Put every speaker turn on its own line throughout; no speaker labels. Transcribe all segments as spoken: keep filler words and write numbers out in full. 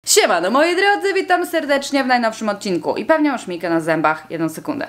Siemano moi drodzy, witam serdecznie w najnowszym odcinku i pewnie masz mikę na zębach, jedną sekundę.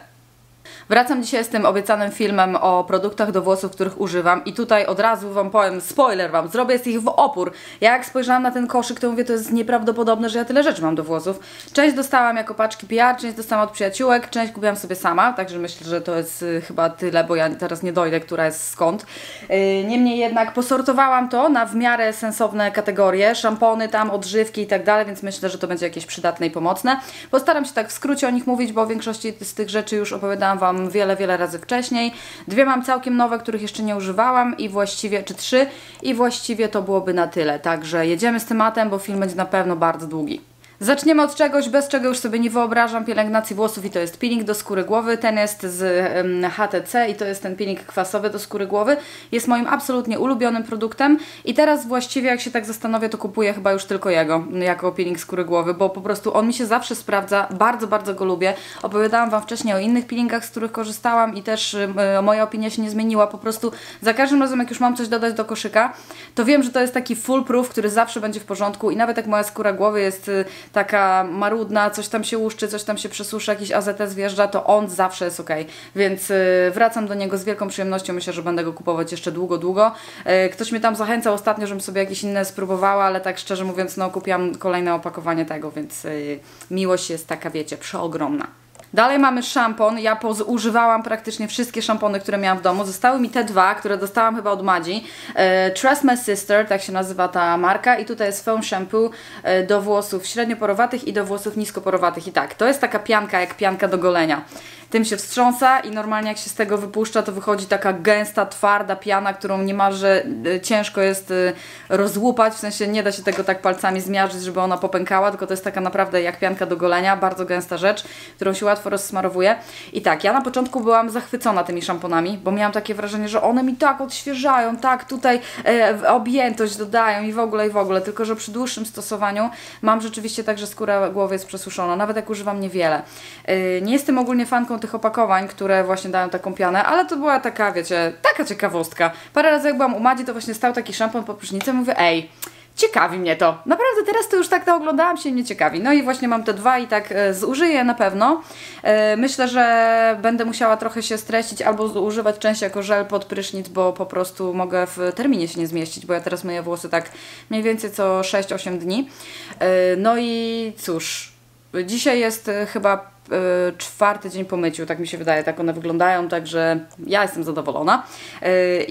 Wracam dzisiaj z tym obiecanym filmem o produktach do włosów, których używam i tutaj od razu wam powiem, spoiler wam, zrobię z ich w opór. Ja jak spojrzałam na ten koszyk, to mówię, to jest nieprawdopodobne, że ja tyle rzeczy mam do włosów. Część dostałam jako paczki P R, część dostałam od przyjaciółek, część kupiłam sobie sama, także myślę, że to jest y, chyba tyle, bo ja teraz nie dojdę, która jest skąd. Yy, niemniej jednak posortowałam to na w miarę sensowne kategorie, szampony tam, odżywki i tak dalej, więc myślę, że to będzie jakieś przydatne i pomocne. Postaram się tak w skrócie o nich mówić, bo o większości z tych rzeczy już opowiadałam wam wiele, wiele razy wcześniej. Dwie mam całkiem nowe, których jeszcze nie używałam i właściwie, czy trzy, i właściwie to byłoby na tyle. Także jedziemy z tematem, bo film będzie na pewno bardzo długi. Zaczniemy od czegoś, bez czego już sobie nie wyobrażam pielęgnacji włosów i to jest peeling do skóry głowy. Ten jest z um, H T C i to jest ten peeling kwasowy do skóry głowy. Jest moim absolutnie ulubionym produktem i teraz właściwie jak się tak zastanowię, to kupuję chyba już tylko jego jako peeling skóry głowy, bo po prostu on mi się zawsze sprawdza, bardzo, bardzo go lubię. Opowiadałam wam wcześniej o innych peelingach, z których korzystałam i też um, moja opinia się nie zmieniła. Po prostu za każdym razem, jak już mam coś dodać do koszyka, to wiem, że to jest taki full proof, który zawsze będzie w porządku i nawet jak moja skóra głowy jest taka marudna, coś tam się łuszczy, coś tam się przesuszy, jakiś A Z S wjeżdża, to on zawsze jest ok. Więc yy, wracam do niego z wielką przyjemnością. Myślę, że będę go kupować jeszcze długo, długo. Yy, ktoś mnie tam zachęcał ostatnio, żebym sobie jakieś inne spróbowała, ale tak szczerze mówiąc, no kupiłam kolejne opakowanie tego, więc yy, miłość jest taka, wiecie, przeogromna. Dalej mamy szampon. Ja pozużywałam praktycznie wszystkie szampony, które miałam w domu. Zostały mi te dwa, które dostałam chyba od Madzi. E, Trust My Sister, tak się nazywa ta marka. I tutaj jest foam shampoo e, do włosów średnioporowatych i do włosów niskoporowatych. I tak, to jest taka pianka, jak pianka do golenia. Tym się wstrząsa i normalnie jak się z tego wypuszcza, to wychodzi taka gęsta, twarda piana, którą niemalże e, ciężko jest e, rozłupać. W sensie nie da się tego tak palcami zmiażdżyć, żeby ona popękała, tylko to jest taka naprawdę jak pianka do golenia. Bardzo gęsta rzecz, którą się łatwo rozsmarowuje. I tak, ja na początku byłam zachwycona tymi szamponami, bo miałam takie wrażenie, że one mi tak odświeżają, tak tutaj e, objętość dodają i w ogóle, i w ogóle. Tylko że przy dłuższym stosowaniu mam rzeczywiście tak, że skóra głowy jest przesuszona, nawet jak używam niewiele. E, nie jestem ogólnie fanką tych opakowań, które właśnie dają taką pianę, ale to była taka, wiecie, taka ciekawostka. Parę razy jak byłam u Madzi, to właśnie stał taki szampon po prysznicem, mówię, ej, ciekawi mnie to. Naprawdę teraz to już tak naoglądałam się i mnie ciekawi. No i właśnie mam te dwa i tak e, zużyję na pewno. E, myślę, że będę musiała trochę się streścić albo używać częściej jako żel pod prysznic, bo po prostu mogę w terminie się nie zmieścić, bo ja teraz myję włosy tak mniej więcej co sześć osiem dni. E, no i cóż, dzisiaj jest e, chyba Yy, czwarty dzień po myciu, tak mi się wydaje, tak one wyglądają, także ja jestem zadowolona yy,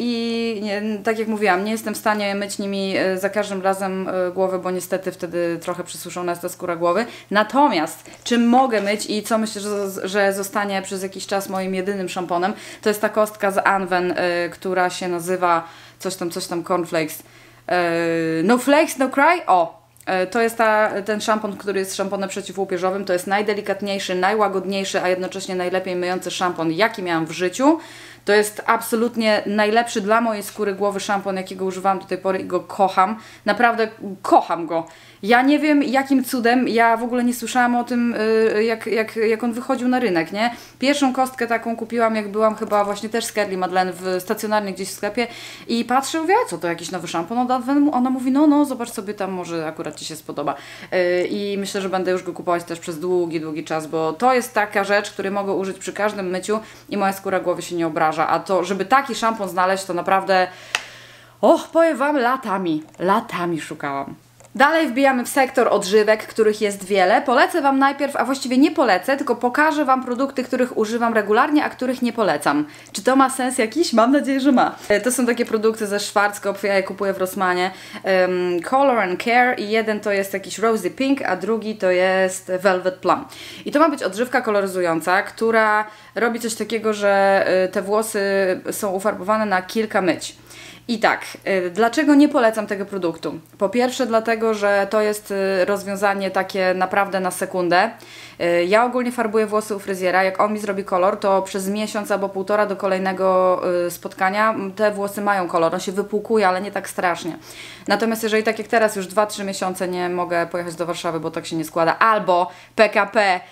i nie, tak jak mówiłam, nie jestem w stanie myć nimi yy, za każdym razem yy, głowy, bo niestety wtedy trochę przysuszona jest ta skóra głowy. Natomiast czym mogę myć i co myślę, że, że zostanie przez jakiś czas moim jedynym szamponem, to jest ta kostka z Anwen, yy, która się nazywa coś tam, coś tam cornflakes, yy, no flakes, no cry, o! To jest ta, ten szampon, który jest szamponem przeciwłupieżowym. To jest najdelikatniejszy, najłagodniejszy, a jednocześnie najlepiej myjący szampon, jaki miałam w życiu. To jest absolutnie najlepszy dla mojej skóry głowy szampon, jakiego używałam do tej pory i go kocham. Naprawdę kocham go. Ja nie wiem jakim cudem, ja w ogóle nie słyszałam o tym, jak, jak, jak on wychodził na rynek, nie? Pierwszą kostkę taką kupiłam, jak byłam chyba właśnie też z Curly Madeleine w stacjonarnie gdzieś w sklepie i patrzę, mówię, co to jakiś nowy szampon od Adwen? Ona mówi, no, no, zobacz sobie tam, może akurat Ci się spodoba. I myślę, że będę już go kupować też przez długi, długi czas, bo to jest taka rzecz, której mogę użyć przy każdym myciu i moja skóra głowy się nie obraża, a to, żeby taki szampon znaleźć, to naprawdę, och, powiem Wam, latami, latami szukałam. Dalej wbijamy w sektor odżywek, których jest wiele. Polecę Wam najpierw, a właściwie nie polecę, tylko pokażę Wam produkty, których używam regularnie, a których nie polecam. Czy to ma sens jakiś? Mam nadzieję, że ma. To są takie produkty ze Schwarzkopf, ja je kupuję w Rossmanie. Um, Color and Care i jeden to jest jakiś Rosy Pink, a drugi to jest Velvet Plum. I to ma być odżywka koloryzująca, która robi coś takiego, że te włosy są ufarbowane na kilka myć. I tak, y, dlaczego nie polecam tego produktu? Po pierwsze dlatego, że to jest y, rozwiązanie takie naprawdę na sekundę. Y, ja ogólnie farbuję włosy u fryzjera, jak on mi zrobi kolor, to przez miesiąc albo półtora do kolejnego y, spotkania te włosy mają kolor, on się wypłukuje, ale nie tak strasznie. Natomiast jeżeli tak jak teraz już dwa trzy miesiące nie mogę pojechać do Warszawy, bo tak się nie składa, albo P K P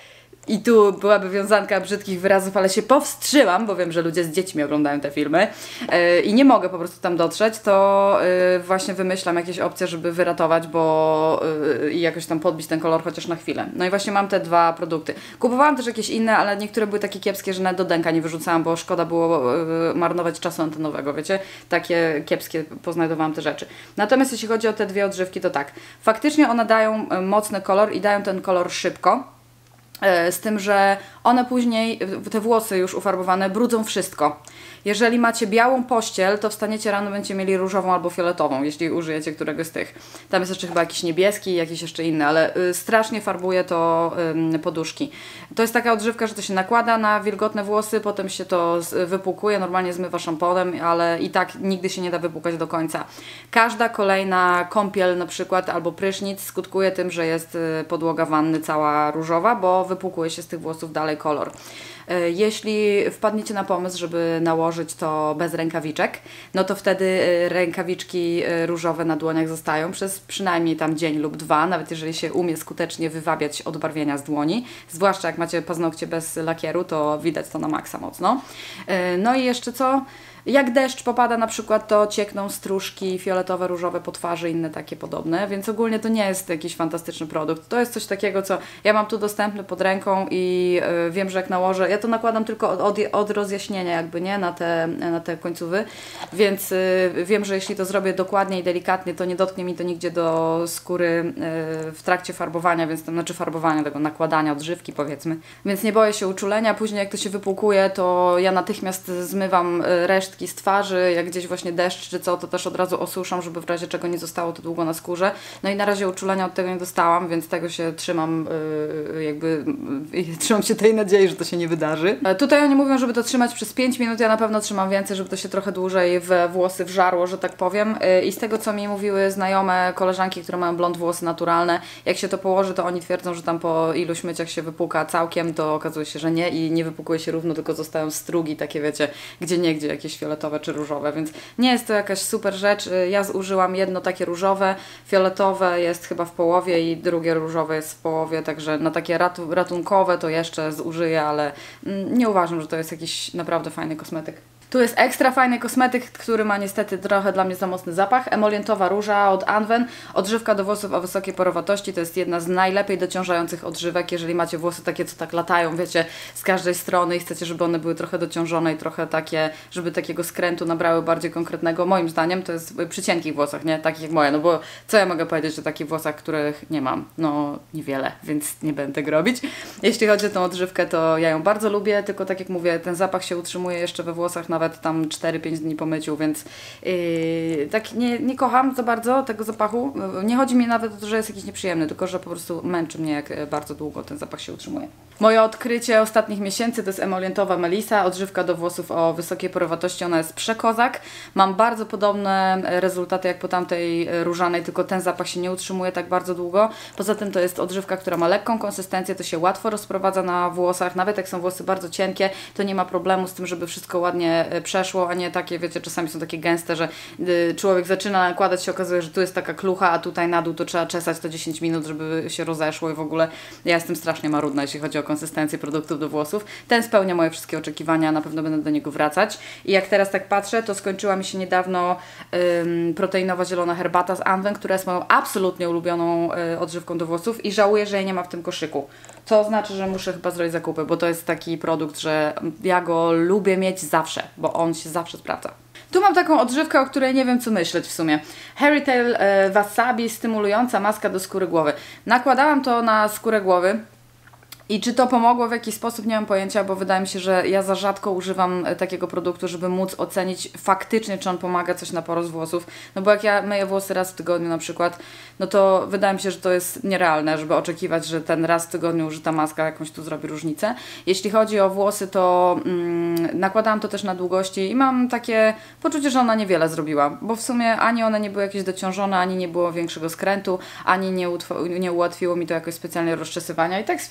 I tu byłaby wiązanka brzydkich wyrazów, ale się powstrzymam, bo wiem, że ludzie z dziećmi oglądają te filmy yy, i nie mogę po prostu tam dotrzeć, to yy, właśnie wymyślam jakieś opcje, żeby wyratować, bo yy, i jakoś tam podbić ten kolor chociaż na chwilę. No i właśnie mam te dwa produkty. Kupowałam też jakieś inne, ale niektóre były takie kiepskie, że nawet do denka nie wyrzucałam, bo szkoda było yy, marnować czasu antenowego, wiecie? Takie kiepskie poznajdowałam te rzeczy. Natomiast jeśli chodzi o te dwie odżywki, to tak. Faktycznie one dają mocny kolor i dają ten kolor szybko. Z tym, że one później, te włosy już ufarbowane, brudzą wszystko. Jeżeli macie białą pościel, to wstaniecie rano, będziecie mieli różową albo fioletową, jeśli użyjecie któregoś z tych. Tam jest jeszcze chyba jakiś niebieski, jakiś jeszcze inny, ale y, strasznie farbuje to y, poduszki. To jest taka odżywka, że to się nakłada na wilgotne włosy, potem się to wypłukuje, normalnie zmywa szamponem, ale i tak nigdy się nie da wypłukać do końca. Każda kolejna kąpiel na przykład albo prysznic skutkuje tym, że jest y, podłoga wanny cała różowa, bo wypłukuje się z tych włosów dalej kolor. Jeśli wpadniecie na pomysł, żeby nałożyć to bez rękawiczek, no to wtedy rękawiczki różowe na dłoniach zostają przez przynajmniej tam dzień lub dwa, nawet jeżeli się umie skutecznie wywabiać odbarwienia z dłoni. Zwłaszcza jak macie paznokcie bez lakieru, to widać to na maksa mocno. No i jeszcze co? Jak deszcz popada na przykład, to ciekną stróżki fioletowe, różowe po twarzy, inne takie podobne, więc ogólnie to nie jest jakiś fantastyczny produkt. To jest coś takiego, co ja mam tu dostępny pod ręką i yy, wiem, że jak nałożę, ja to nakładam tylko od, od, od rozjaśnienia jakby, nie, na te, na te końcówy, więc yy, wiem, że jeśli to zrobię dokładnie i delikatnie, to nie dotknie mi to nigdzie do skóry yy, w trakcie farbowania, więc to znaczy farbowania, tego nakładania odżywki powiedzmy, więc nie boję się uczulenia. Później jak to się wypłukuje, to ja natychmiast zmywam resztki z twarzy, jak gdzieś właśnie deszcz czy co, to też od razu osuszam, żeby w razie czego nie zostało to długo na skórze. No i na razie uczulenia od tego nie dostałam, więc tego się trzymam, yy, jakby yy, trzymam się tej nadziei, że to się nie wydarzy. E, tutaj oni mówią, żeby to trzymać przez pięć minut, ja na pewno trzymam więcej, żeby to się trochę dłużej we włosy wżarło, że tak powiem. Yy, I z tego, co mi mówiły znajome koleżanki, które mają blond włosy naturalne, jak się to położy, to oni twierdzą, że tam po iluś myciach się wypłuka całkiem, to okazuje się, że nie i nie wypłukuje się równo, tylko zostają strugi takie, wiecie, gdzie niegdzie jakieś fioletowe czy różowe, więc nie jest to jakaś super rzecz. Ja zużyłam jedno takie różowe, fioletowe jest chyba w połowie i drugie różowe jest w połowie, także na takie ratu ratunkowe to jeszcze zużyję, ale nie uważam, że to jest jakiś naprawdę fajny kosmetyk. Tu jest ekstra fajny kosmetyk, który ma niestety trochę dla mnie za mocny zapach. Emolientowa róża od Anwen. Odżywka do włosów o wysokiej porowatości. To jest jedna z najlepiej dociążających odżywek. Jeżeli macie włosy takie, co tak latają, wiecie, z każdej strony i chcecie, żeby one były trochę dociążone i trochę takie, żeby takiego skrętu nabrały bardziej konkretnego. Moim zdaniem to jest przy cienkich włosach, nie? Takich jak moje. No bo co ja mogę powiedzieć o takich włosach, których nie mam? No niewiele, więc nie będę tego robić. Jeśli chodzi o tą odżywkę, to ja ją bardzo lubię, tylko tak jak mówię, ten zapach się utrzymuje jeszcze we włosach nawet tam cztery pięć dni po myciu, więc yy, tak nie, nie kocham za bardzo tego zapachu. Nie chodzi mi nawet o to, że jest jakiś nieprzyjemny, tylko że po prostu męczy mnie, jak bardzo długo ten zapach się utrzymuje. Moje odkrycie ostatnich miesięcy to jest emolientowa Melisa, odżywka do włosów o wysokiej porowatości. Ona jest przekozak. Mam bardzo podobne rezultaty jak po tamtej różanej, tylko ten zapach się nie utrzymuje tak bardzo długo. Poza tym to jest odżywka, która ma lekką konsystencję, to się łatwo rozprowadza na włosach. Nawet jak są włosy bardzo cienkie, to nie ma problemu z tym, żeby wszystko ładnie przeszło, a nie takie, wiecie, czasami są takie gęste, że y, człowiek zaczyna nakładać, się okazuje, że tu jest taka klucha, a tutaj na dół to trzeba czesać to dziesięć minut, żeby się rozeszło i w ogóle ja jestem strasznie marudna, jeśli chodzi o konsystencję produktów do włosów. Ten spełnia moje wszystkie oczekiwania, na pewno będę do niego wracać. I jak teraz tak patrzę, to skończyła mi się niedawno ym, proteinowa zielona herbata z Anwen, która jest moją absolutnie ulubioną y, odżywką do włosów i żałuję, że jej nie ma w tym koszyku. Co znaczy, że muszę chyba zrobić zakupy, bo to jest taki produkt, że ja go lubię mieć zawsze, bo on się zawsze sprawdza. Tu mam taką odżywkę, o której nie wiem co myśleć w sumie. Hairy Tail e, Wasabi stymulująca maska do skóry głowy. Nakładałam to na skórę głowy. I czy to pomogło w jakiś sposób, nie mam pojęcia, bo wydaje mi się, że ja za rzadko używam takiego produktu, żeby móc ocenić faktycznie, czy on pomaga coś na porost włosów. No bo jak ja myję włosy raz w tygodniu na przykład, no to wydaje mi się, że to jest nierealne, żeby oczekiwać, że ten raz w tygodniu użyta maska jakąś tu zrobi różnicę. Jeśli chodzi o włosy, to mm, nakładałam to też na długości i mam takie poczucie, że ona niewiele zrobiła, bo w sumie ani one nie były jakieś dociążone, ani nie było większego skrętu, ani nie, nie ułatwiło mi to jakoś specjalnie rozczesywania i tak stwierdziłam, że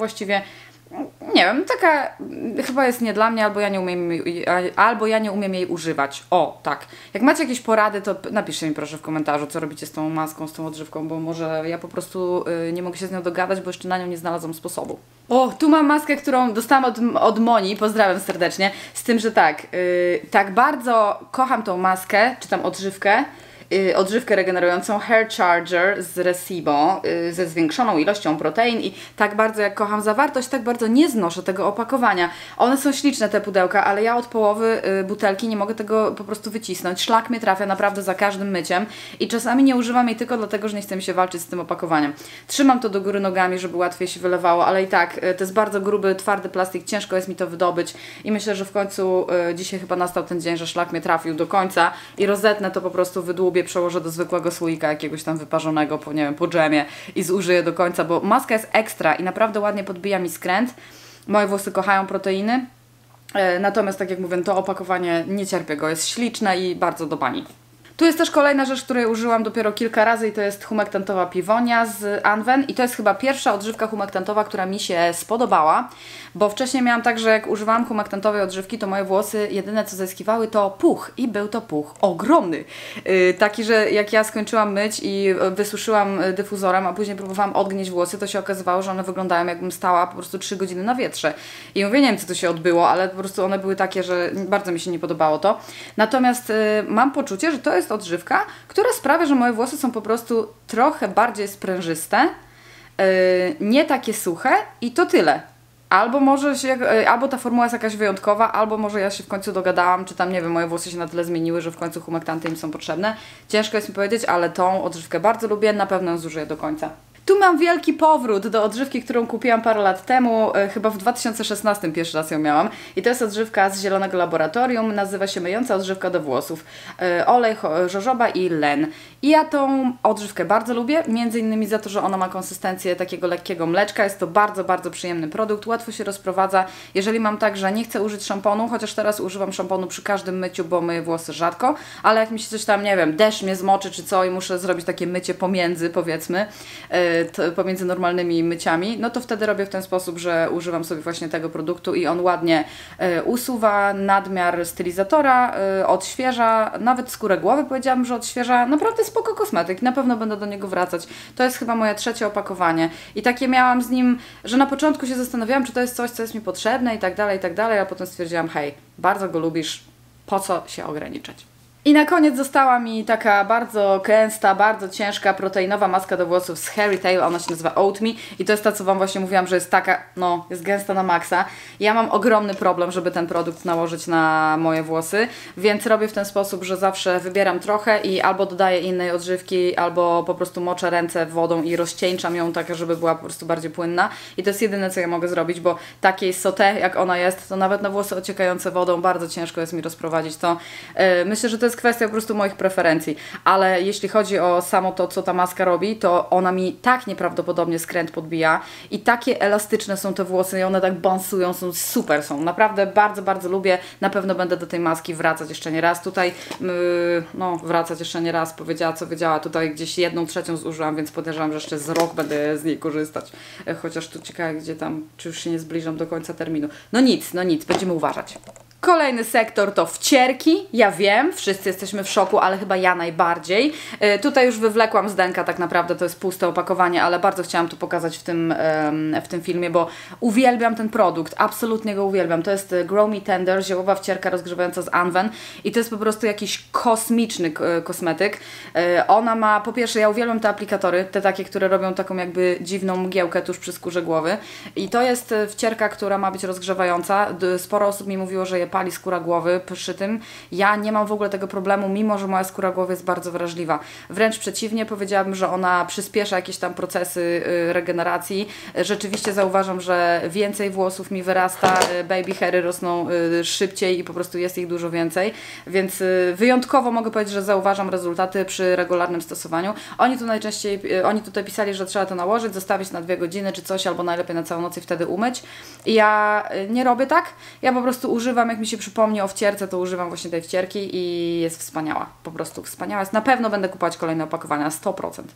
właściwie nie wiem, taka chyba jest nie dla mnie, albo ja nie umiem, albo ja nie umiem jej używać. O, tak. Jak macie jakieś porady, to napiszcie mi proszę w komentarzu, co robicie z tą maską, z tą odżywką, bo może ja po prostu y, nie mogę się z nią dogadać, bo jeszcze na nią nie znalazłam sposobu. O, tu mam maskę, którą dostałam od, od Moni, pozdrawiam serdecznie, z tym, że tak, y, tak bardzo kocham tą maskę, czy tam odżywkę, odżywkę regenerującą Hair Charger z Recibo ze zwiększoną ilością protein i tak bardzo jak kocham zawartość, tak bardzo nie znoszę tego opakowania. One są śliczne te pudełka, ale ja od połowy butelki nie mogę tego po prostu wycisnąć. Szlak mnie trafia naprawdę za każdym myciem i czasami nie używam jej tylko dlatego, że nie chce mi się walczyć z tym opakowaniem. Trzymam to do góry nogami, żeby łatwiej się wylewało, ale i tak to jest bardzo gruby, twardy plastik, ciężko jest mi to wydobyć i myślę, że w końcu dzisiaj chyba nastał ten dzień, że szlak mnie trafił do końca i rozetnę to po prostu, wydłubię, przełożę do zwykłego słoika jakiegoś tam wyparzonego, po, nie wiem, po dżemie i zużyję do końca, bo maska jest ekstra i naprawdę ładnie podbija mi skręt. Moje włosy kochają proteiny, e, natomiast tak jak mówię, to opakowanie nie cierpię go, jest śliczne i bardzo do bani. Tu jest też kolejna rzecz, której użyłam dopiero kilka razy i to jest humektantowa piwonia z Anwen i to jest chyba pierwsza odżywka humektantowa, która mi się spodobała, bo wcześniej miałam tak, że jak używałam humektantowej odżywki, to moje włosy jedyne co zyskiwały to puch i był to puch ogromny. Yy, taki, że jak ja skończyłam myć i wysuszyłam dyfuzorem, a później próbowałam odgnieść włosy, to się okazywało, że one wyglądają jakbym stała po prostu trzy godziny na wietrze. I mówię, nie wiem co to się odbyło, ale po prostu one były takie, że bardzo mi się nie podobało to. Natomiast yy, mam poczucie, że to jest odżywka, która sprawia, że moje włosy są po prostu trochę bardziej sprężyste, yy, nie takie suche i to tyle. Albo może się, yy, albo ta formuła jest jakaś wyjątkowa, albo może ja się w końcu dogadałam, czy tam, nie wiem, moje włosy się na tyle zmieniły, że w końcu humektanty im są potrzebne. Ciężko jest mi powiedzieć, ale tą odżywkę bardzo lubię, na pewno ją zużyję do końca. Tu mam wielki powrót do odżywki, którą kupiłam parę lat temu, e, chyba w dwa tysiące szesnastym pierwszy raz ją miałam. I to jest odżywka z Zielonego Laboratorium, nazywa się myjąca odżywka do włosów. E, olej jojoba i len. I ja tą odżywkę bardzo lubię, między innymi za to, że ona ma konsystencję takiego lekkiego mleczka. Jest to bardzo, bardzo przyjemny produkt, łatwo się rozprowadza. Jeżeli mam tak, że nie chcę użyć szamponu, chociaż teraz używam szamponu przy każdym myciu, bo myję włosy rzadko, ale jak mi się coś tam, nie wiem, deszcz mnie zmoczy czy co i muszę zrobić takie mycie pomiędzy, powiedzmy, e, To pomiędzy normalnymi myciami, no to wtedy robię w ten sposób, że używam sobie właśnie tego produktu i on ładnie y, usuwa nadmiar stylizatora, y, odświeża, nawet skórę głowy powiedziałabym, że odświeża, naprawdę spoko kosmetyk, na pewno będę do niego wracać. To jest chyba moje trzecie opakowanie i takie miałam z nim, że na początku się zastanawiałam, czy to jest coś, co jest mi potrzebne i tak dalej, i tak dalej, a potem stwierdziłam, hej, bardzo go lubisz, po co się ograniczać? I na koniec została mi taka bardzo gęsta, bardzo ciężka, proteinowa maska do włosów z Hairy Tail, ona się nazywa Oat Me i to jest ta, co Wam właśnie mówiłam, że jest taka, no, jest gęsta na maksa. Ja mam ogromny problem, żeby ten produkt nałożyć na moje włosy, więc robię w ten sposób, że zawsze wybieram trochę i albo dodaję innej odżywki, albo po prostu moczę ręce wodą i rozcieńczam ją tak, żeby była po prostu bardziej płynna i to jest jedyne, co ja mogę zrobić, bo takiej sauté, jak ona jest, to nawet na włosy ociekające wodą bardzo ciężko jest mi rozprowadzić to. Yy, myślę, że to jest kwestia po prostu moich preferencji, ale jeśli chodzi o samo to, co ta maska robi, to ona mi tak nieprawdopodobnie skręt podbija i takie elastyczne są te włosy i one tak bansują, są super, są naprawdę bardzo, bardzo lubię, na pewno będę do tej maski wracać jeszcze nie raz, tutaj yy, no wracać jeszcze nie raz, powiedziała co wiedziała, tutaj gdzieś jedną trzecią zużyłam, więc podejrzewam, że jeszcze z rok będę z niej korzystać, chociaż tu ciekawe gdzie tam, czy już się nie zbliżam do końca terminu, no nic, no nic, będziemy uważać. Kolejny sektor to wcierki. Ja wiem, wszyscy jesteśmy w szoku, ale chyba ja najbardziej. Yy, tutaj już wywlekłam z denka, tak naprawdę to jest puste opakowanie, ale bardzo chciałam tu pokazać w tym, yy, w tym filmie, bo uwielbiam ten produkt, absolutnie go uwielbiam. To jest Grow Me Tender, ziołowa wcierka rozgrzewająca z Anwen i to jest po prostu jakiś kosmiczny yy, kosmetyk. Yy, ona ma, po pierwsze ja uwielbiam te aplikatory, te takie, które robią taką jakby dziwną mgiełkę tuż przy skórze głowy i to jest wcierka, która ma być rozgrzewająca. Sporo osób mi mówiło, że je pali skóra głowy przy tym. Ja nie mam w ogóle tego problemu, mimo że moja skóra głowy jest bardzo wrażliwa. Wręcz przeciwnie, powiedziałabym, że ona przyspiesza jakieś tam procesy y, regeneracji. Rzeczywiście zauważam, że więcej włosów mi wyrasta, y, baby hairy rosną y, szybciej i po prostu jest ich dużo więcej, więc y, wyjątkowo mogę powiedzieć, że zauważam rezultaty przy regularnym stosowaniu. Oni tu najczęściej, y, oni tutaj pisali, że trzeba to nałożyć, zostawić na dwie godziny czy coś, albo najlepiej na całą noc i wtedy umyć. I ja y, nie robię tak, ja po prostu używam, jak mi się przypomni o wcierce, to używam właśnie tej wcierki i jest wspaniała. Po prostu wspaniała jest. Na pewno będę kupować kolejne opakowania, sto procent.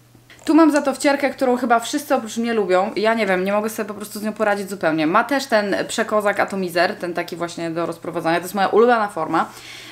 Tu mam za to wcierkę, którą chyba wszyscy oprócz mnie lubią. Ja nie wiem, nie mogę sobie po prostu z nią poradzić zupełnie. Ma też ten przekozak atomizer, ten taki właśnie do rozprowadzania. To jest moja ulubiona forma.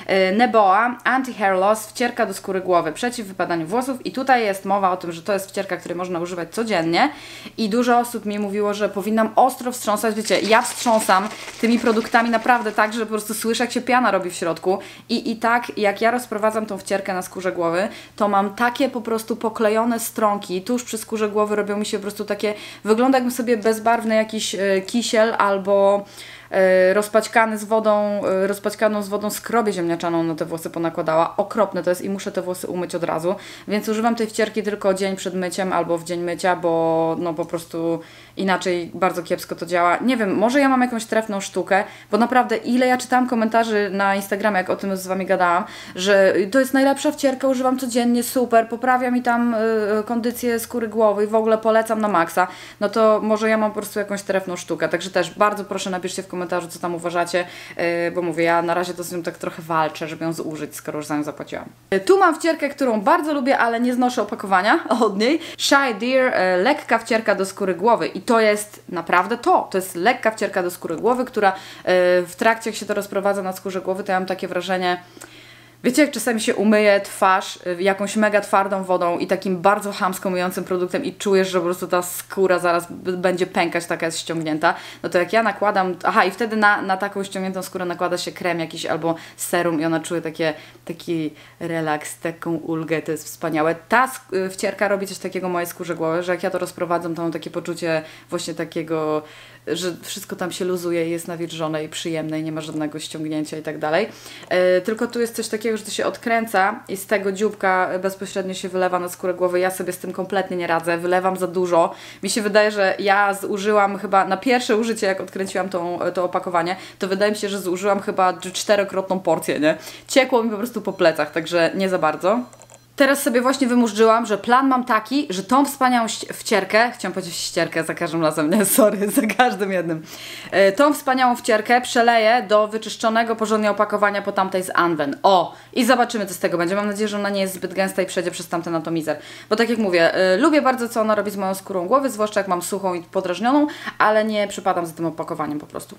Neboa Anti-Hair Loss, wcierka do skóry głowy, przeciw wypadaniu włosów. I tutaj jest mowa o tym, że to jest wcierka, której można używać codziennie. I dużo osób mi mówiło, że powinnam ostro wstrząsać. Wiecie, ja wstrząsam tymi produktami naprawdę tak, że po prostu słyszę, jak się piana robi w środku. I, i tak, jak ja rozprowadzam tą wcierkę na skórze głowy, to mam takie po prostu poklejone stronki. Tuż przy skórze głowy robią mi się po prostu takie, wygląda jakbym sobie bezbarwny jakiś y, kisiel albo rozpaćkany z wodą, rozpaćkaną z wodą skrobię ziemniaczaną na te włosy ponakładała. Okropne to jest i muszę te włosy umyć od razu, więc używam tej wcierki tylko dzień przed myciem albo w dzień mycia, bo no po prostu inaczej bardzo kiepsko to działa. Nie wiem, może ja mam jakąś trefną sztukę, bo naprawdę ile ja czytałam komentarzy na Instagramie, jak o tym z Wami gadałam, że to jest najlepsza wcierka, używam codziennie, super, poprawia mi tam y, kondycję skóry głowy i w ogóle polecam na maksa, no to może ja mam po prostu jakąś trefną sztukę, także też bardzo proszę napiszcie w komentarzu, co tam uważacie, yy, bo mówię, ja na razie to z nią tak trochę walczę, żeby ją zużyć, skoro już za nią zapłaciłam. Yy, tu mam wcierkę, którą bardzo lubię, ale nie znoszę opakowania od niej. Shy Deer, yy, lekka wcierka do skóry głowy i to jest naprawdę to. To jest lekka wcierka do skóry głowy, która yy, w trakcie, jak się to rozprowadza na skórze głowy, to ja mam takie wrażenie. Wiecie, jak czasami się umyje twarz jakąś mega twardą wodą i takim bardzo chamsko myjącym produktem i czujesz, że po prostu ta skóra zaraz będzie pękać, taka jest ściągnięta, no to jak ja nakładam, aha i wtedy na, na taką ściągniętą skórę nakłada się krem jakiś albo serum i ona czuje takie, taki relaks, taką ulgę, to jest wspaniałe. Ta wcierka robi coś takiego mojej skórze głowy, że jak ja to rozprowadzam, to mam takie poczucie właśnie takiego, że wszystko tam się luzuje i jest nawilżone i przyjemne i nie ma żadnego ściągnięcia i tak dalej. Yy, tylko tu jest coś takiego, że to się odkręca i z tego dzióbka bezpośrednio się wylewa na skórę głowy. Ja sobie z tym kompletnie nie radzę, wylewam za dużo. Mi się wydaje, że ja zużyłam chyba na pierwsze użycie, jak odkręciłam tą, to opakowanie, to wydaje mi się, że zużyłam chyba czterokrotną porcję, nie? Ciekło mi po prostu po plecach, także nie za bardzo. Teraz sobie właśnie wymurzyłam, że plan mam taki, że tą wspaniałą wcierkę, chciałam powiedzieć ścierkę za każdym razem, nie, sorry, za każdym jednym, yy, tą wspaniałą wcierkę przeleję do wyczyszczonego porządnie opakowania po tamtej z Anwen. O! I zobaczymy, co z tego będzie. Mam nadzieję, że ona nie jest zbyt gęsta i przejdzie przez tamten atomizer. Bo tak jak mówię, yy, lubię bardzo, co ona robi z moją skórą głowy, zwłaszcza jak mam suchą i podrażnioną, ale nie przypadam za tym opakowaniem po prostu.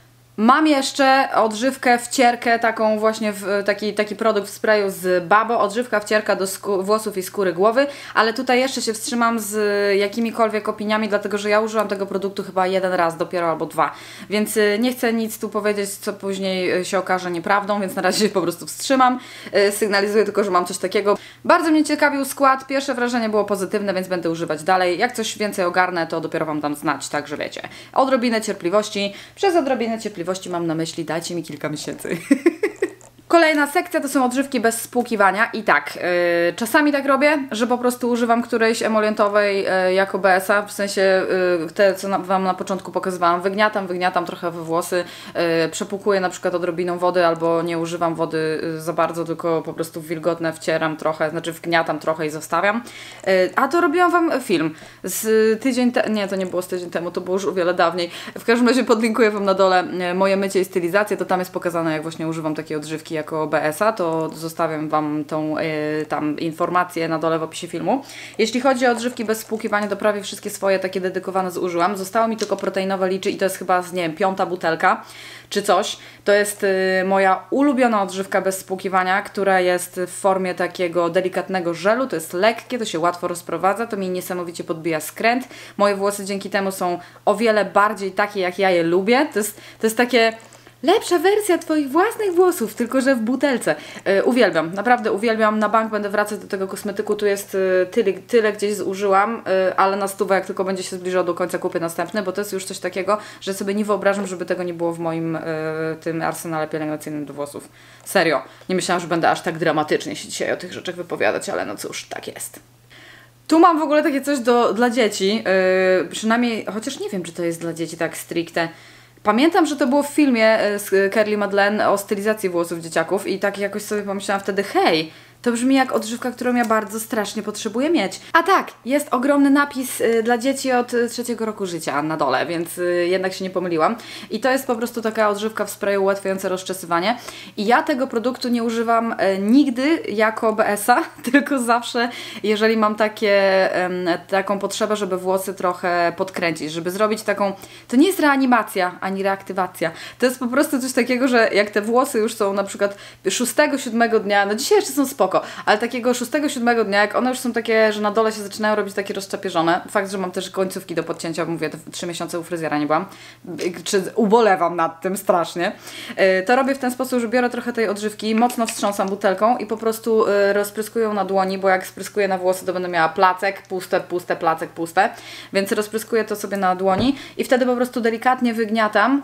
Mam jeszcze odżywkę, wcierkę, taką właśnie, w, taki, taki produkt w sprayu z Babo, odżywka, wcierka do włosów i skóry głowy, ale tutaj jeszcze się wstrzymam z jakimikolwiek opiniami, dlatego że ja użyłam tego produktu chyba jeden raz dopiero albo dwa, więc nie chcę nic tu powiedzieć, co później się okaże nieprawdą, więc na razie się po prostu wstrzymam, sygnalizuję tylko, że mam coś takiego. Bardzo mnie ciekawił skład, pierwsze wrażenie było pozytywne, więc będę używać dalej, jak coś więcej ogarnę, to dopiero Wam dam znać, także wiecie, odrobinę cierpliwości, przez odrobinę cierpliwości mam na myśli, dajcie mi kilka miesięcy. Kolejna sekcja to są odżywki bez spłukiwania i tak, yy, czasami tak robię, że po prostu używam którejś emolientowej yy, jako B S A, w sensie yy, te, co na, Wam na początku pokazywałam, wygniatam, wygniatam trochę we włosy, yy, przepłukuję na przykład odrobiną wody albo nie używam wody yy, za bardzo, tylko po prostu wilgotne wcieram trochę, znaczy wgniatam trochę i zostawiam. Yy, a to robiłam Wam film z tydzień temu, nie, to nie było z tydzień temu, to było już o wiele dawniej. W każdym razie podlinkuję Wam na dole yy, moje mycie i stylizację, to tam jest pokazane, jak właśnie używam takiej odżywki jako B S A, to zostawiam Wam tą y, tam informację na dole w opisie filmu. Jeśli chodzi o odżywki bez spłukiwania, to prawie wszystkie swoje takie dedykowane zużyłam. Zostało mi tylko proteinowe liczy i to jest chyba, nie wiem, piąta butelka czy coś. To jest y, moja ulubiona odżywka bez spłukiwania, która jest w formie takiego delikatnego żelu. To jest lekkie, to się łatwo rozprowadza, to mi niesamowicie podbija skręt. Moje włosy dzięki temu są o wiele bardziej takie, jak ja je lubię. To jest, to jest takie lepsza wersja Twoich własnych włosów, tylko że w butelce. Yy, uwielbiam, naprawdę uwielbiam. Na bank będę wracać do tego kosmetyku. Tu jest yy, tyle, tyle gdzieś zużyłam, yy, ale na stówę, jak tylko będzie się zbliżał do końca, kupię następny, bo to jest już coś takiego, że sobie nie wyobrażam, żeby tego nie było w moim yy, tym arsenale pielęgnacyjnym do włosów. Serio. Nie myślałam, że będę aż tak dramatycznie się dzisiaj o tych rzeczach wypowiadać, ale no cóż, tak jest. Tu mam w ogóle takie coś do, dla dzieci, yy, przynajmniej, chociaż nie wiem, czy to jest dla dzieci tak stricte. Pamiętam, że to było w filmie z Kerli Madeleine o stylizacji włosów dzieciaków i tak jakoś sobie pomyślałam wtedy, hej, To brzmi jak odżywka, którą ja bardzo strasznie potrzebuję mieć. A tak, jest ogromny napis y, dla dzieci od y, trzeciego roku życia na dole, więc y, jednak się nie pomyliłam. I to jest po prostu taka odżywka w sprayu ułatwiająca rozczesywanie. I ja tego produktu nie używam y, nigdy jako B S a, tylko zawsze, jeżeli mam takie, y, taką potrzebę, żeby włosy trochę podkręcić, żeby zrobić taką... To nie jest reanimacja, ani reaktywacja. To jest po prostu coś takiego, że jak te włosy już są na przykład szóstego, siódmego dnia, no dzisiaj jeszcze są spoko, ale takiego szóstego, siódmego dnia, jak one już są takie, że na dole się zaczynają robić takie rozczapieżone, fakt, że mam też końcówki do podcięcia, mówię, to trzy miesiące u fryzjera nie byłam, czy ubolewam nad tym strasznie, to robię w ten sposób, że biorę trochę tej odżywki, mocno wstrząsam butelką i po prostu rozpryskuję ją na dłoni, bo jak spryskuję na włosy, to będę miała placek, puste, puste, placek, puste, więc rozpryskuję to sobie na dłoni i wtedy po prostu delikatnie wygniatam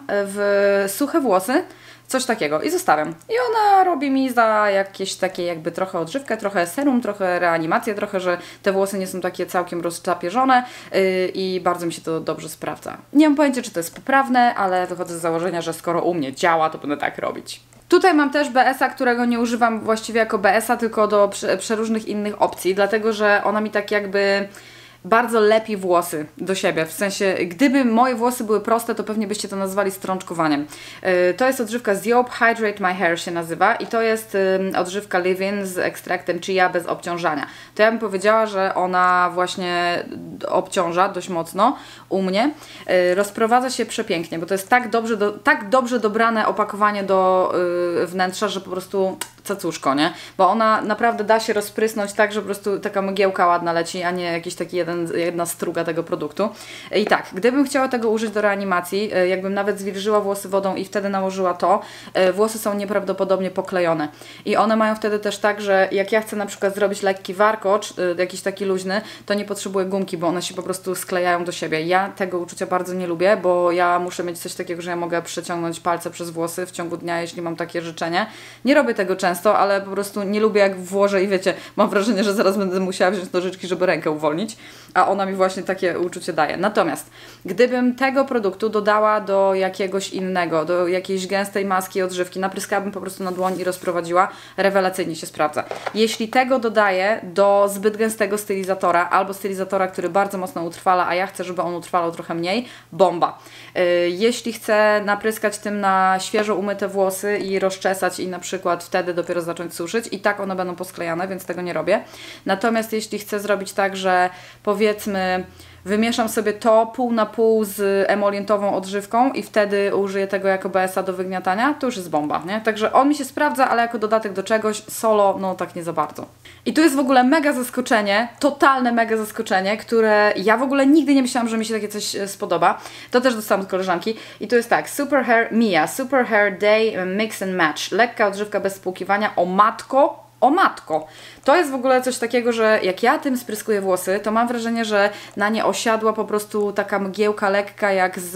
w suche włosy, coś takiego i zostawiam. I ona robi mi za jakieś takie jakby trochę odżywkę, trochę serum, trochę reanimację, trochę, że te włosy nie są takie całkiem rozczapieżone yy, i bardzo mi się to dobrze sprawdza. Nie mam pojęcia, czy to jest poprawne, ale wychodzę z założenia, że skoro u mnie działa, to będę tak robić. Tutaj mam też B S a, którego nie używam właściwie jako B S a, tylko do prze przeróżnych innych opcji, dlatego, że ona mi tak jakby... bardzo lepi włosy do siebie, w sensie, gdyby moje włosy były proste, to pewnie byście to nazwali strączkowaniem. Yy, to jest odżywka z Joop, Hydrate My Hair się nazywa i to jest yy, odżywka leave-in z ekstraktem chia bez obciążania. To ja bym powiedziała, że ona właśnie obciąża dość mocno u mnie. Yy, rozprowadza się przepięknie, bo to jest tak dobrze, do, tak dobrze dobrane opakowanie do yy, wnętrza, że po prostu cacuszko, nie? Bo ona naprawdę da się rozprysnąć tak, że po prostu taka mgiełka ładna leci, a nie jakiś taki jeden, jedna struga tego produktu. I tak, gdybym chciała tego użyć do reanimacji, jakbym nawet zwilżyła włosy wodą i wtedy nałożyła to, włosy są nieprawdopodobnie poklejone. I one mają wtedy też tak, że jak ja chcę na przykład zrobić lekki warkocz, jakiś taki luźny, to nie potrzebuję gumki, bo one się po prostu sklejają do siebie. Ja tego uczucia bardzo nie lubię, bo ja muszę mieć coś takiego, że ja mogę przeciągnąć palce przez włosy w ciągu dnia, jeśli mam takie życzenie. Nie robię tego często, ale po prostu nie lubię jak włożę i wiecie, mam wrażenie, że zaraz będę musiała wziąć nożyczki, żeby rękę uwolnić, a ona mi właśnie takie uczucie daje. Natomiast gdybym tego produktu dodała do jakiegoś innego, do jakiejś gęstej maski odżywki, napryskałabym po prostu na dłoń i rozprowadziła, rewelacyjnie się sprawdza. Jeśli tego dodaję do zbyt gęstego stylizatora albo stylizatora, który bardzo mocno utrwala, a ja chcę, żeby on utrwalał trochę mniej, bomba. Yy, jeśli chcę napryskać tym na świeżo umyte włosy i rozczesać i na przykład wtedy dopiero zacząć suszyć, i tak one będą posklejane, więc tego nie robię. Natomiast jeśli chcę zrobić tak, że powiedzmy wymieszam sobie to pół na pół z emolientową odżywką i wtedy użyję tego jako B S a do wygniatania, to już jest bomba, nie? Także on mi się sprawdza, ale jako dodatek do czegoś, solo, no tak nie za bardzo. I tu jest w ogóle mega zaskoczenie, totalne mega zaskoczenie, które ja w ogóle nigdy nie myślałam, że mi się takie coś spodoba. To też dostałam od koleżanki i to jest tak, Super Hair Mia, Super Hair Day Mix and Match, lekka odżywka bez spłukiwania, o matko, o matko. To jest w ogóle coś takiego, że jak ja tym spryskuję włosy, to mam wrażenie, że na nie osiadła po prostu taka mgiełka lekka jak z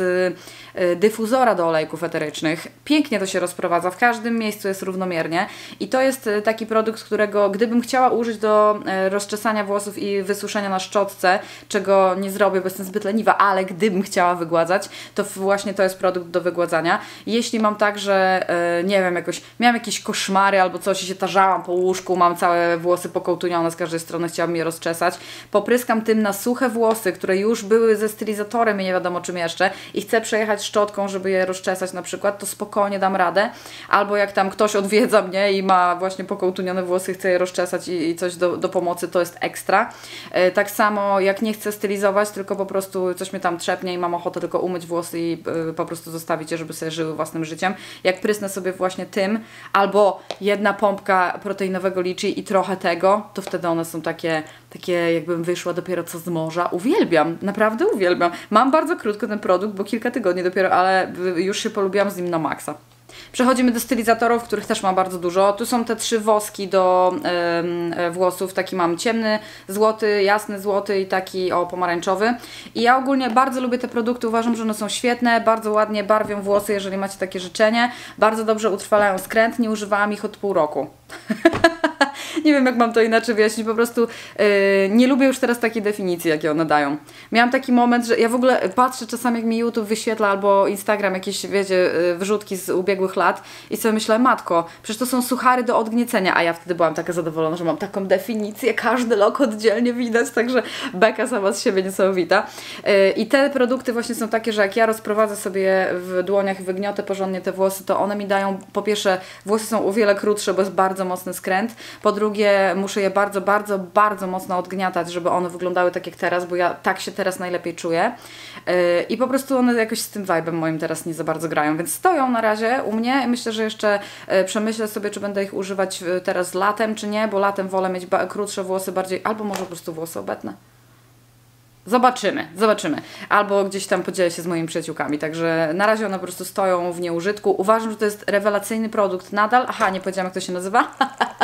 y, dyfuzora do olejków eterycznych. Pięknie to się rozprowadza, w każdym miejscu jest równomiernie i to jest y, taki produkt, którego gdybym chciała użyć do y, rozczesania włosów i wysuszenia na szczotce, czego nie zrobię, bo jestem zbyt leniwa, ale gdybym chciała wygładzać, to właśnie to jest produkt do wygładzania. Jeśli mam tak, że y, nie wiem, jakoś miałam jakieś koszmary albo coś i się tarzałam po łóżku, mam całe włosy pokołtunione z każdej strony, chciałabym je rozczesać, popryskam tym na suche włosy, które już były ze stylizatorem i nie wiadomo czym jeszcze i chcę przejechać szczotką, żeby je rozczesać na przykład, to spokojnie dam radę. Albo jak tam ktoś odwiedza mnie i ma właśnie pokołtunione włosy, chce je rozczesać i, i coś do, do pomocy, to jest ekstra. Yy, tak samo jak nie chcę stylizować, tylko po prostu coś mnie tam trzepnie i mam ochotę tylko umyć włosy i yy, po prostu zostawić je, żeby sobie żyły własnym życiem. Jak prysnę sobie właśnie tym, albo jedna pompka proteinowego lichi i trochę tego, to wtedy one są takie, takie jakbym wyszła dopiero co z morza. Uwielbiam, naprawdę uwielbiam. Mam bardzo krótko ten produkt, bo kilka tygodni dopiero, ale już się polubiłam z nim na maksa. Przechodzimy do stylizatorów, których też mam bardzo dużo. Tu są te trzy woski do yy, włosów. Taki mam ciemny, złoty, jasny złoty i taki o pomarańczowy. I ja ogólnie bardzo lubię te produkty. Uważam, że one są świetne, bardzo ładnie barwią włosy, jeżeli macie takie życzenie. Bardzo dobrze utrwalają skręt. Nie używałam ich od pół roku. Nie wiem, jak mam to inaczej wyjaśnić, po prostu yy, nie lubię już teraz takiej definicji, jakie one dają. Miałam taki moment, że ja w ogóle patrzę czasami, jak mi YouTube wyświetla albo Instagram jakieś, wiecie, yy, wrzutki z ubiegłych lat i sobie myślę, matko, przecież to są suchary do odgniecenia, a ja wtedy byłam taka zadowolona, że mam taką definicję, każdy lok oddzielnie widać, także beka sama z siebie niesamowita. Yy, I te produkty właśnie są takie, że jak ja rozprowadzę sobie w dłoniach i wygniotę porządnie te włosy, to one mi dają, po pierwsze, włosy są o wiele krótsze, bo jest bardzo mocny skręt, po drugie, muszę je bardzo, bardzo, bardzo mocno odgniatać, żeby one wyglądały tak jak teraz, bo ja tak się teraz najlepiej czuję yy, i po prostu one jakoś z tym vibe'em moim teraz nie za bardzo grają, więc stoją na razie u mnie i myślę, że jeszcze yy, przemyślę sobie, czy będę ich używać yy, teraz latem, czy nie, bo latem wolę mieć krótsze włosy bardziej, albo może po prostu włosy obetnę. Zobaczymy, zobaczymy. Albo gdzieś tam podzielę się z moimi przyjaciółkami. Także na razie one po prostu stoją w nieużytku. Uważam, że to jest rewelacyjny produkt nadal. Aha, nie powiedziałam, jak to się nazywa.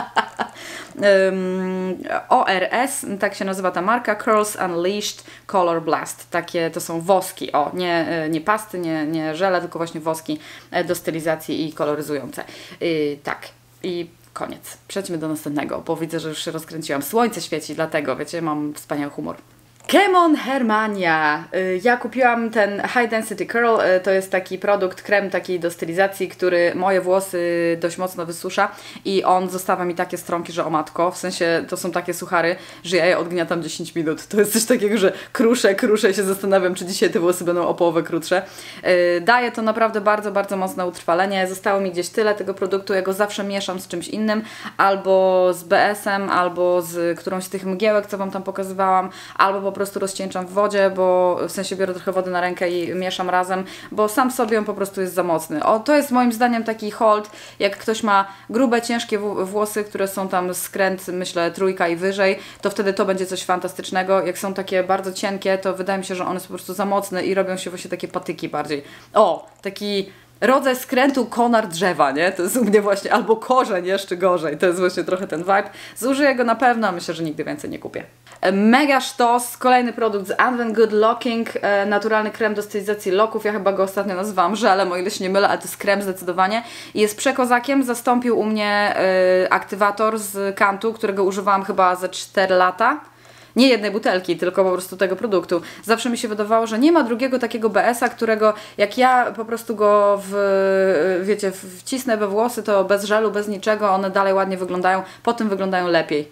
um, O R S, tak się nazywa ta marka. Curls Unleashed Color Blast. Takie to są woski. O, nie, nie pasty, nie, nie żele, tylko właśnie woski do stylizacji i koloryzujące. Yy, tak. I koniec. Przejdźmy do następnego, bo widzę, że już się rozkręciłam. Słońce świeci, dlatego, wiecie, mam wspaniały humor. Cremon Hermania. Ja kupiłam ten High Density Curl, to jest taki produkt, krem taki do stylizacji, który moje włosy dość mocno wysusza i on zostawia mi takie stronki, że o matko, w sensie to są takie suchary, że ja je odgniatam dziesięć minut. To jest coś takiego, że kruszę, kruszę i się zastanawiam, czy dzisiaj te włosy będą o połowę krótsze. Daje to naprawdę bardzo, bardzo mocne utrwalenie. Zostało mi gdzieś tyle tego produktu, ja go zawsze mieszam z czymś innym, albo z B S-em, albo z którąś z tych mgiełek, co Wam tam pokazywałam, albo po prostu rozcieńczam w wodzie, bo w sensie biorę trochę wody na rękę i mieszam razem, bo sam w sobie on po prostu jest za mocny. O, to jest moim zdaniem taki hold, jak ktoś ma grube, ciężkie włosy, które są tam skręt, myślę, trójka i wyżej, to wtedy to będzie coś fantastycznego. Jak są takie bardzo cienkie, to wydaje mi się, że one są po prostu za mocne i robią się właśnie takie patyki bardziej. O, taki rodzaj skrętu konar drzewa, nie? To jest u mnie właśnie, albo korzeń, jeszcze gorzej. To jest właśnie trochę ten vibe. Zużyję go na pewno, a myślę, że nigdy więcej nie kupię. Mega sztos, kolejny produkt z Advent Good Locking, e, naturalny krem do stylizacji loków. Ja chyba go ostatnio nazywałam żelem, o ile się nie mylę, ale to jest krem zdecydowanie. Jest przekozakiem, zastąpił u mnie e, aktywator z Kantu, którego używałam chyba ze cztery lata. Nie jednej butelki, tylko po prostu tego produktu. Zawsze mi się wydawało, że nie ma drugiego takiego B S-a, którego jak ja po prostu go w, wiecie, wcisnę we włosy, to bez żelu, bez niczego, one dalej ładnie wyglądają, potem wyglądają lepiej.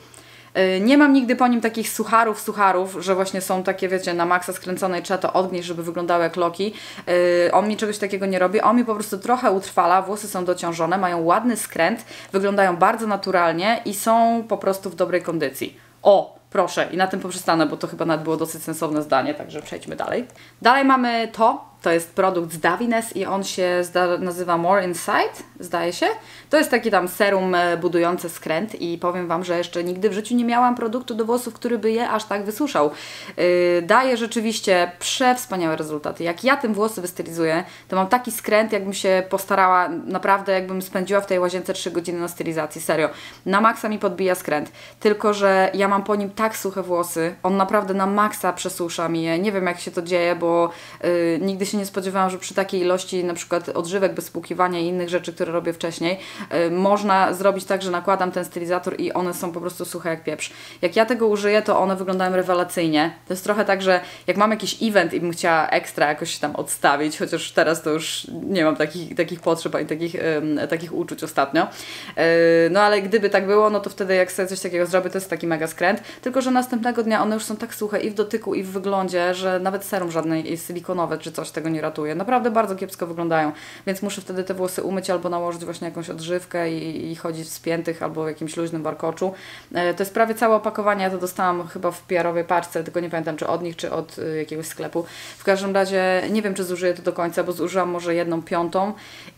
Nie mam nigdy po nim takich sucharów, sucharów, że właśnie są takie, wiecie, na maksa skręcone i trzeba to odgnieść, żeby wyglądały jak loki. Yy, on mi czegoś takiego nie robi. On mi po prostu trochę utrwala, włosy są dociążone, mają ładny skręt, wyglądają bardzo naturalnie i są po prostu w dobrej kondycji. O! Proszę, i na tym poprzestanę, bo to chyba nawet było dosyć sensowne zdanie, także przejdźmy dalej. Dalej mamy to, to jest produkt z Davines i on się nazywa More Insight, zdaje się. To jest taki tam serum budujący skręt i powiem Wam, że jeszcze nigdy w życiu nie miałam produktu do włosów, który by je aż tak wysuszał. Yy, daje rzeczywiście przewspaniałe rezultaty. Jak ja tym włosy wystylizuję, to mam taki skręt, jakbym się postarała, naprawdę jakbym spędziła w tej łazience trzy godziny na stylizacji, serio. Na maksa mi podbija skręt, tylko że ja mam po nim tak suche włosy, on naprawdę na maksa przesusza mi je. Nie wiem, jak się to dzieje, bo yy, nigdy się nie spodziewałam, że przy takiej ilości na przykład odżywek bez spłukiwania i innych rzeczy, które robię wcześniej, yy, można zrobić tak, że nakładam ten stylizator i one są po prostu suche jak pieprz. Jak ja tego użyję, to one wyglądają rewelacyjnie. To jest trochę tak, że jak mam jakiś event i bym chciała ekstra jakoś tam odstawić, chociaż teraz to już nie mam takich, takich potrzeb ani takich, yy, takich uczuć ostatnio. Yy, no ale gdyby tak było, no to wtedy jak sobie coś takiego zrobię, to jest taki mega skręt. Tylko że następnego dnia one już są tak suche i w dotyku, i w wyglądzie, że nawet serum żadnej silikonowe czy coś tego nie ratuje. Naprawdę bardzo kiepsko wyglądają, więc muszę wtedy te włosy umyć albo nałożyć właśnie jakąś odżywkę i, i chodzić w spiętych albo w jakimś luźnym warkoczu. E, to jest prawie całe opakowanie, ja to dostałam chyba w P R-owej paczce, tylko nie pamiętam czy od nich, czy od y, jakiegoś sklepu. W każdym razie nie wiem, czy zużyję to do końca, bo zużyłam może jedną piątą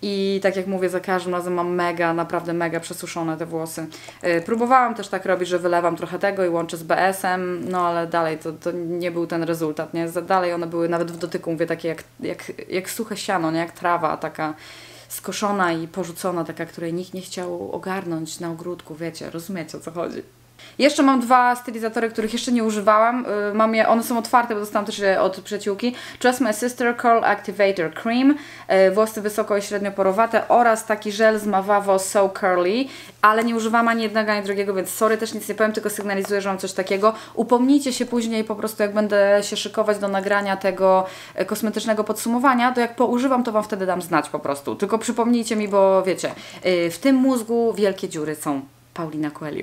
i tak jak mówię, za każdym razem mam mega, naprawdę mega przesuszone te włosy. E, próbowałam też tak robić, że wylewam trochę tego i łączę z B S-em, no ale dalej to, to nie był ten rezultat, nie? Dalej one były nawet w dotyku, mówię, takie jak, jak, jak suche siano, nie? Jak trawa taka skoszona i porzucona, taka, której nikt nie chciał ogarnąć na ogródku, wiecie, rozumiecie, o co chodzi. Jeszcze mam dwa stylizatory, których jeszcze nie używałam. Yy, mam je, one są otwarte, bo dostałam też je od przyjaciółki. Trust My Sister Curl Activator Cream. Yy, włosy wysoko i średnio porowate oraz taki żel z Mavavo So Curly, ale nie używam ani jednego, ani drugiego, więc sorry, też nic nie powiem, tylko sygnalizuję, że mam coś takiego. Upomnijcie się później po prostu, jak będę się szykować do nagrania tego e, kosmetycznego podsumowania, to jak poużywam, to Wam wtedy dam znać po prostu. Tylko przypomnijcie mi, bo wiecie, yy, w tym mózgu wielkie dziury są. Paulina Coelho.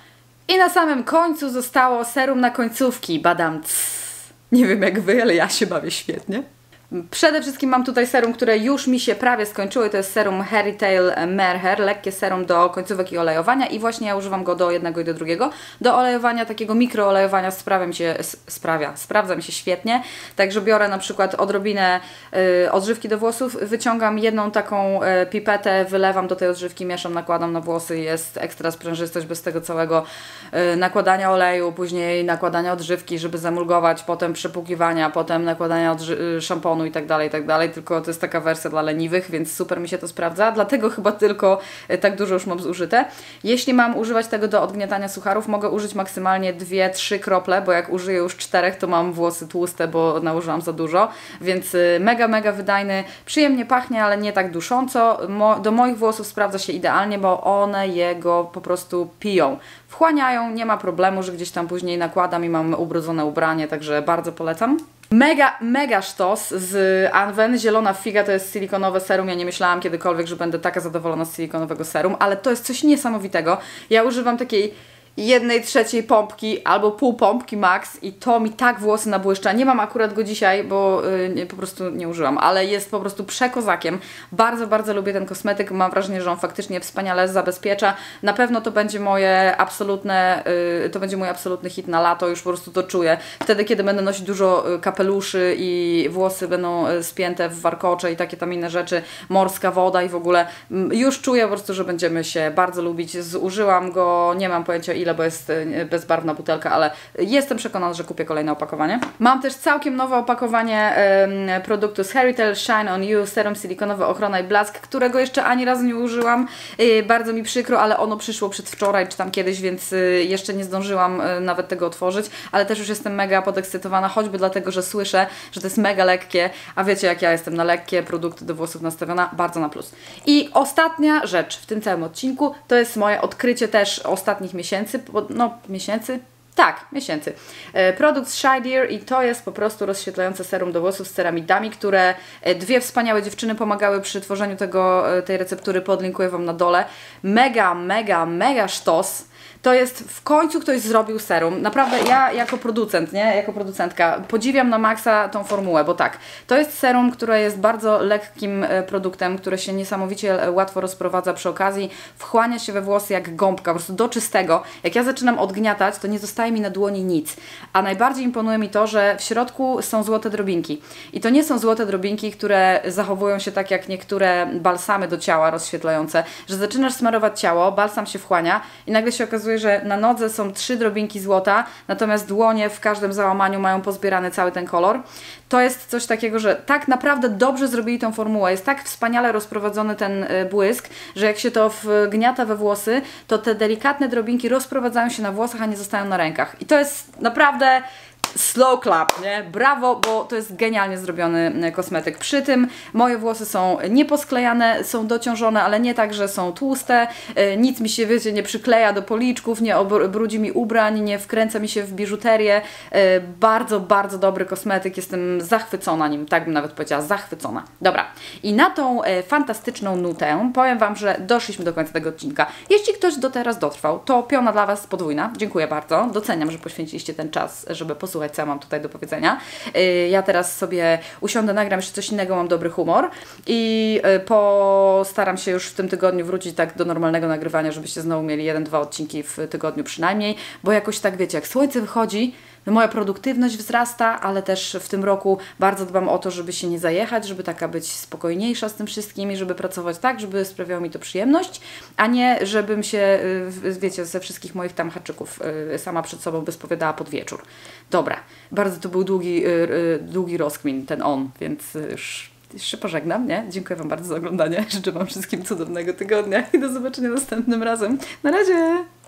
I na samym końcu zostało serum na końcówki. Badam. Cs. Nie wiem jak Wy, ale ja się bawię świetnie. Przede wszystkim mam tutaj serum, które już mi się prawie skończyły. To jest serum Hairy Tail Mare Hair, lekkie serum do końcówek i olejowania i właśnie ja używam go do jednego i do drugiego. Do olejowania, takiego mikroolejowania sprawia mi się, sprawia, sprawdza mi się świetnie. Także biorę na przykład odrobinę y, odżywki do włosów, wyciągam jedną taką y, pipetę, wylewam do tej odżywki, mieszam, nakładam na włosy, jest ekstra sprężystość bez tego całego y, nakładania oleju, później nakładania odżywki, żeby zamulgować, potem przepłukiwania, potem nakładania y, szamponu i tak dalej, i tak dalej, tylko to jest taka wersja dla leniwych, więc super mi się to sprawdza, dlatego chyba tylko tak dużo już mam zużyte. Jeśli mam używać tego do odgniatania sucharów, mogę użyć maksymalnie dwie trzy krople, bo jak użyję już czterech, to mam włosy tłuste, bo nałożyłam za dużo, więc mega, mega wydajny, przyjemnie pachnie, ale nie tak dusząco. Mo do moich włosów sprawdza się idealnie, bo one jego po prostu piją. Wchłaniają, nie ma problemu, że gdzieś tam później nakładam i mam ubrudzone ubranie, także bardzo polecam. Mega, mega sztos z Anwen. Zielona figa to jest silikonowe serum. Ja nie myślałam kiedykolwiek, że będę taka zadowolona z silikonowego serum, ale to jest coś niesamowitego. Ja używam takiej jednej trzeciej pompki albo pół pompki max i to mi tak włosy nabłyszcza. Nie mam akurat go dzisiaj, bo yy, po prostu nie użyłam, ale jest po prostu przekozakiem. Bardzo, bardzo lubię ten kosmetyk. Mam wrażenie, że on faktycznie wspaniale zabezpiecza. Na pewno to będzie moje absolutne, yy, to będzie mój absolutny hit na lato. Już po prostu to czuję. Wtedy, kiedy będę nosić dużo kapeluszy i włosy będą spięte w warkocze i takie tam inne rzeczy, morska woda i w ogóle już czuję po prostu, że będziemy się bardzo lubić. Zużyłam go, nie mam pojęcia ile, bo jest bezbarwna butelka, ale jestem przekonana, że kupię kolejne opakowanie. Mam też całkiem nowe opakowanie um, produktu z Hairy Tail Shine On You, serum silikonowy, ochrona i blask, którego jeszcze ani razu nie użyłam. Yy, bardzo mi przykro, ale ono przyszło przedwczoraj, czy tam kiedyś, więc yy, jeszcze nie zdążyłam yy, nawet tego otworzyć, ale też już jestem mega podekscytowana, choćby dlatego, że słyszę, że to jest mega lekkie, a wiecie jak ja jestem na lekkie produkty do włosów nastawiona, bardzo na plus. I ostatnia rzecz w tym całym odcinku, to jest moje odkrycie też ostatnich miesięcy, no miesięcy? Tak, miesięcy. E, produkt z Shy Deer i to jest po prostu rozświetlające serum do włosów z ceramidami, które e, dwie wspaniałe dziewczyny pomagały przy tworzeniu tego, e, tej receptury, podlinkuję Wam na dole. Mega, mega, mega sztos. To jest, w końcu ktoś zrobił serum. Naprawdę ja jako producent, nie? Jako producentka podziwiam na maksa tą formułę, bo tak, to jest serum, które jest bardzo lekkim produktem, które się niesamowicie łatwo rozprowadza przy okazji, wchłania się we włosy jak gąbka, po prostu do czystego. Jak ja zaczynam odgniatać, to nie zostaje mi na dłoni nic. A najbardziej imponuje mi to, że w środku są złote drobinki. I to nie są złote drobinki, które zachowują się tak jak niektóre balsamy do ciała rozświetlające, że zaczynasz smarować ciało, balsam się wchłania i nagle się okazuje, że na nodze są trzy drobinki złota, natomiast dłonie w każdym załamaniu mają pozbierany cały ten kolor. To jest coś takiego, że tak naprawdę dobrze zrobili tą formułę. Jest tak wspaniale rozprowadzony ten błysk, że jak się to wgniata we włosy, to te delikatne drobinki rozprowadzają się na włosach, a nie zostają na rękach. I to jest naprawdę slow clap, nie? Brawo, bo to jest genialnie zrobiony kosmetyk. Przy tym moje włosy są nieposklejane, są dociążone, ale nie tak, że są tłuste. Nic mi się, wiecie, nie przykleja do policzków, nie brudzi mi ubrań, nie wkręca mi się w biżuterię. Bardzo, bardzo dobry kosmetyk. Jestem zachwycona nim, tak bym nawet powiedziała, zachwycona. Dobra. I na tą fantastyczną nutę powiem Wam, że doszliśmy do końca tego odcinka. Jeśli ktoś do teraz dotrwał, to piona dla Was podwójna. Dziękuję bardzo. Doceniam, że poświęciliście ten czas, żeby posłuchać, co ja mam tutaj do powiedzenia. Ja teraz sobie usiądę, nagram jeszcze coś innego, mam dobry humor i postaram się już w tym tygodniu wrócić tak do normalnego nagrywania, żebyście znowu mieli jeden, dwa odcinki w tygodniu przynajmniej, bo jakoś tak wiecie, jak słońce wychodzi, moja produktywność wzrasta, ale też w tym roku bardzo dbam o to, żeby się nie zajechać, żeby taka być spokojniejsza z tym wszystkim i żeby pracować tak, żeby sprawiało mi to przyjemność, a nie żebym się, wiecie, ze wszystkich moich tam haczyków sama przed sobą wyspowiadała pod wieczór. Dobra, bardzo to był długi, długi rozkmin ten on, więc już już się pożegnam, nie? Dziękuję Wam bardzo za oglądanie. Życzę Wam wszystkim cudownego tygodnia i do zobaczenia następnym razem. Na razie!